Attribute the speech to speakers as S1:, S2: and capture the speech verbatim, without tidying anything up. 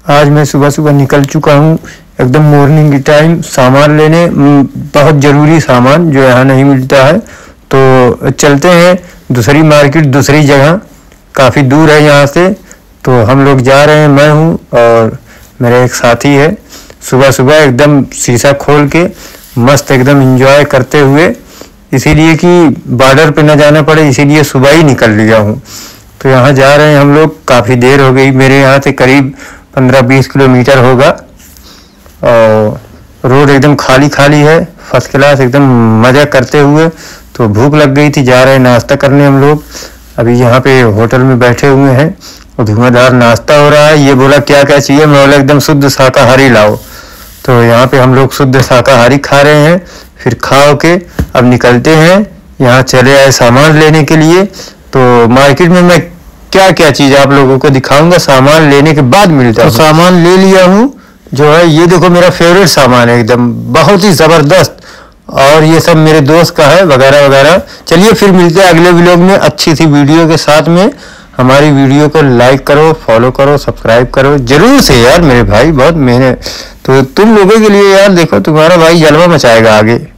S1: आज मैं सुबह सुबह निकल चुका हूँ एकदम मॉर्निंग की टाइम सामान लेने, बहुत ज़रूरी सामान जो यहाँ नहीं मिलता है। तो चलते हैं दूसरी मार्केट, दूसरी जगह, काफ़ी दूर है यहाँ से। तो हम लोग जा रहे हैं, मैं हूँ और मेरा एक साथी है। सुबह सुबह एकदम शीशा खोल के मस्त एकदम एंजॉय करते हुए, इसीलिए कि बॉर्डर पे न जाना पड़े, इसीलिए सुबह ही निकल लिया हूँ। तो यहाँ जा रहे हैं हम लोग, काफ़ी देर हो गई, मेरे यहाँ से करीब पंद्रह बीस किलोमीटर होगा और रोड एकदम खाली खाली है, फर्स्ट क्लास एकदम मज़ा करते हुए। तो भूख लग गई थी, जा रहे हैं नाश्ता करने हम लोग। अभी यहाँ पे होटल में बैठे हुए हैं और धुआंधार नाश्ता हो रहा है। ये बोला क्या क्या चाहिए, मैं बोला एकदम शुद्ध शाकाहारी लाओ। तो यहाँ पे हम लोग शुद्ध शाकाहारी खा रहे हैं। फिर खाओ के अब निकलते हैं, यहाँ चले आए सामान लेने के लिए। तो मार्केट में मैं क्या क्या चीज़ आप लोगों को दिखाऊंगा, सामान लेने के बाद मिलता है। तो सामान ले लिया हूँ, जो है ये देखो मेरा फेवरेट सामान है, एकदम बहुत ही ज़बरदस्त। और ये सब मेरे दोस्त का है वगैरह वगैरह। चलिए फिर मिलते हैं अगले व्लॉग में अच्छी सी वीडियो के साथ में। हमारी वीडियो को लाइक करो, फॉलो करो, सब्सक्राइब करो जरूर से यार मेरे भाई, बहुत मेहनत। तो तुम लोगों के लिए यार देखो, तुम्हारा भाई जलवा मचाएगा आगे।